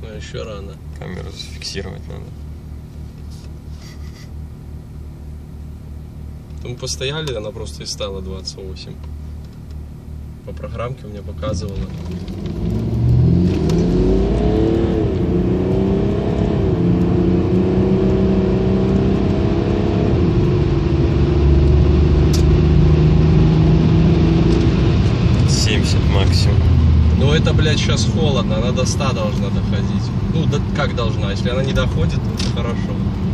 Еще рано. Камеру зафиксировать надо. Мы постояли, она просто и стала 28. По программке у меня показывала. Максимум. Ну это, блядь, сейчас холодно, она до 100 должна доходить. Ну, да, как должна? Если она не доходит, то это хорошо.